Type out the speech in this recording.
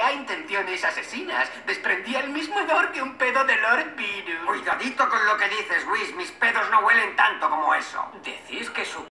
poseía intenciones asesinas. Desprendía el mismo hedor que un pedo de Lord Virus. Cuidadito con lo que dices, Whis. Mis pedos no huelen tanto como eso. ¿Decís que su